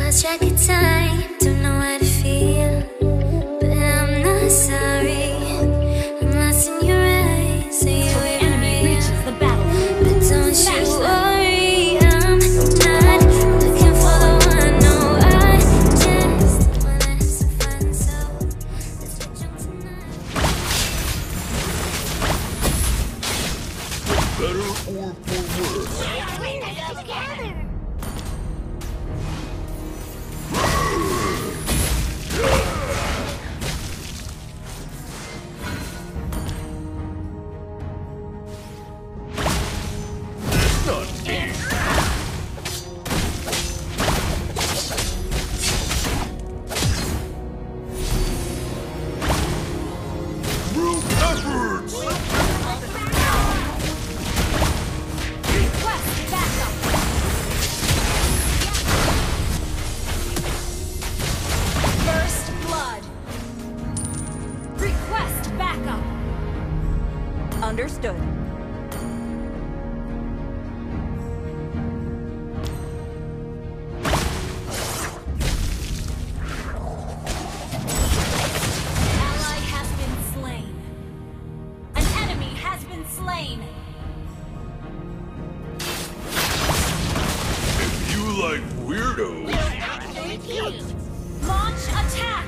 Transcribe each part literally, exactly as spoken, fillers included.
lost track of time, don't know how to feel, but I'm not sorry. I'm lost in your eyes, so you ain't enemy reaches the battle. But don't you worry, I'm not looking for the one. No, I just wanna have some fun, so let's get drunk tonight. Better or for worse. We're together. Understood. Ally has been slain. An enemy has been slain. If you like weirdos. Launch attack.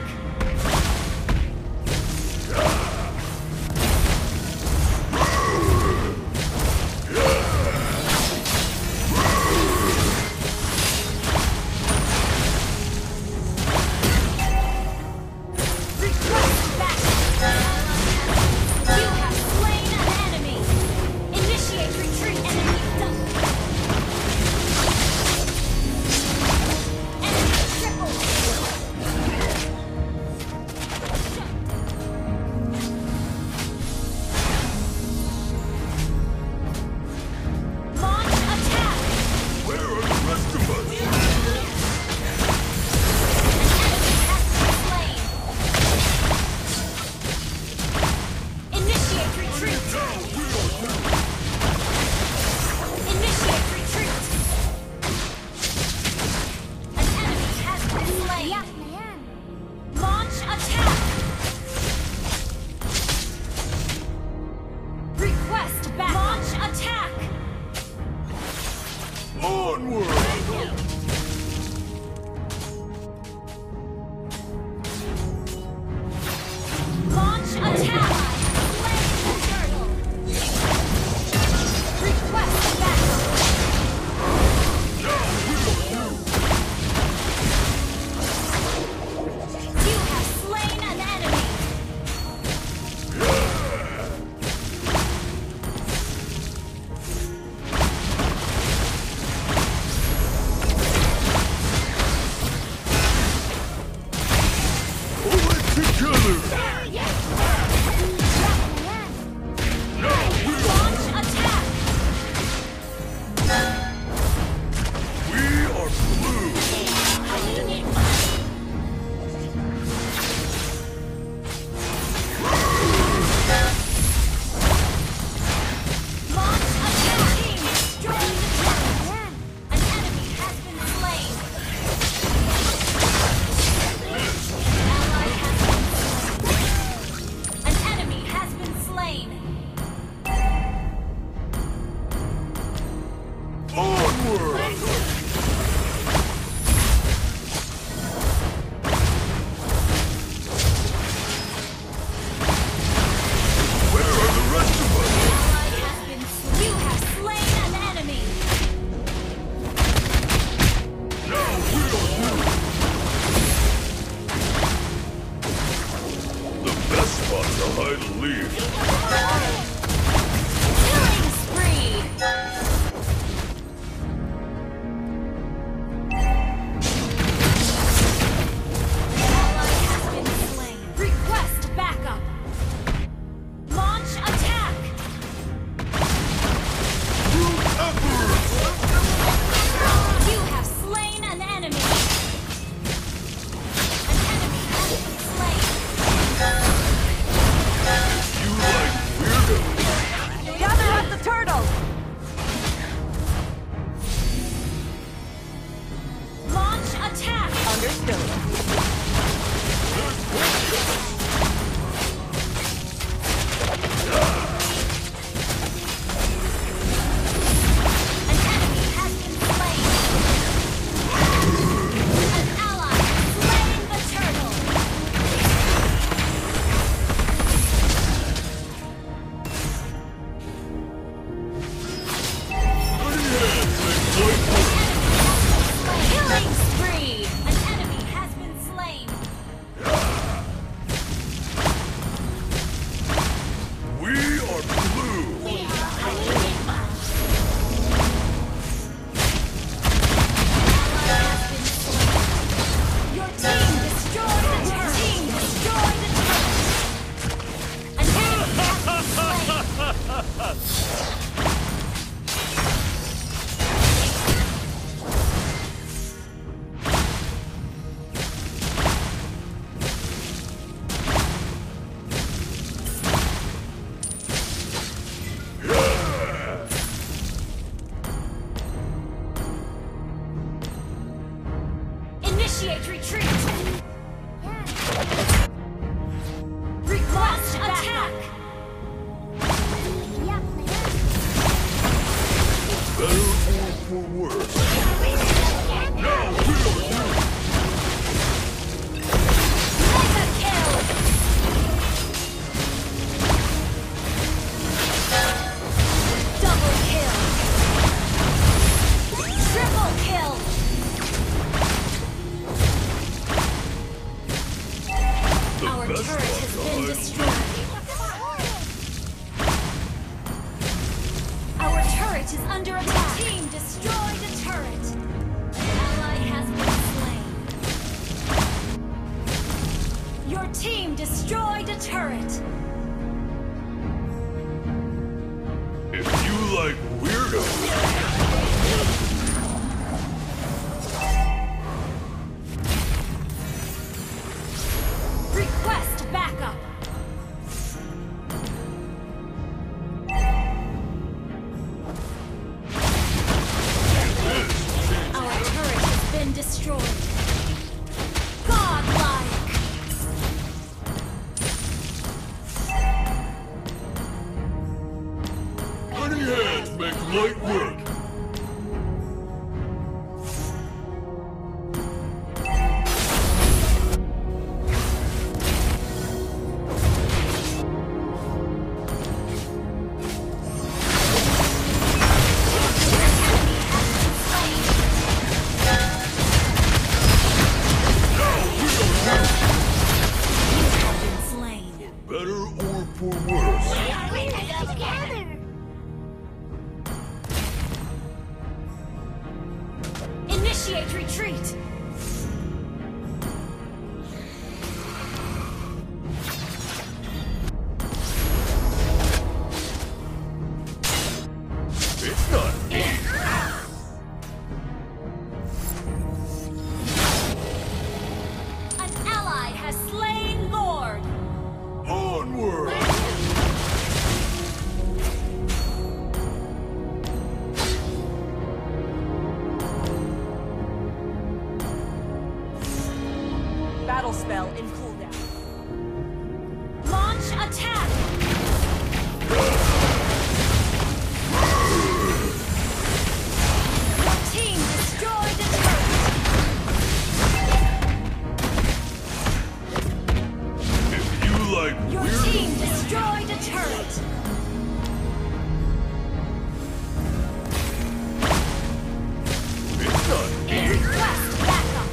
Initiate retreat. Request attack. Better or for worse? Now we are you! Mega kill. Double kill. Triple kill. The Our best turret has one been died. destroyed. Our turret is under attack. Team destroyed a turret. An ally has been slain. Your team destroyed a turret. If you like weirdos, Request backup. Our turret has been destroyed. Godlike. many hands make light work. Slain. Better or for worse? Initiate retreat. It's not me. An ally has slain Lord. Onward! Battle spell in cooldown. Launch attack. Your team destroyed a turret. If you like Your weirdos, team destroyed a turret. it's not me. Request backup.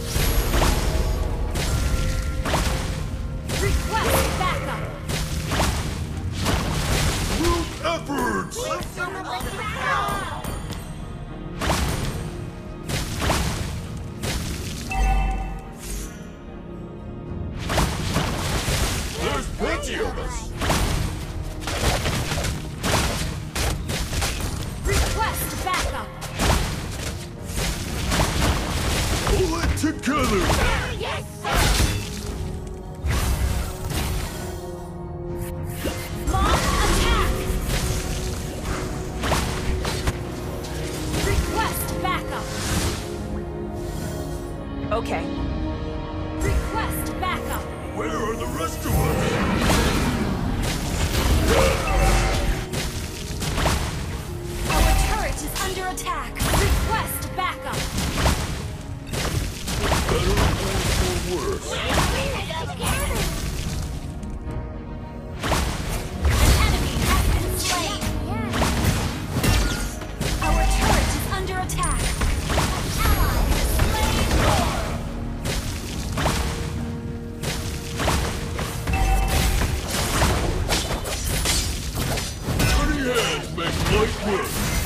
Request backup. Group efforts! There's plenty of us. Request backup. Pull it together. Launch attack. Request backup. Okay. Request backup. Where are the rest of us? Our turret is under attack. Request backup. Better or for worse? An enemy has been slain. Our turret is under attack. An ally has slain Lord. Many hands make light work.